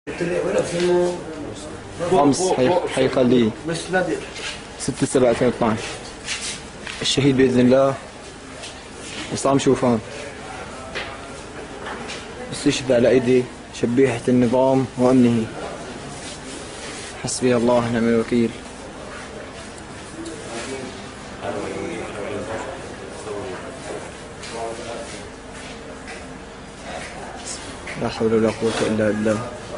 5 حي خالدية 6/7/2012. الشهيد بإذن الله عصام شوفان، استشهد على أيدي شبيحة النظام وأمنه. حسبي الله ونعم الوكيل. لا حول ولا قوة إلا بالله.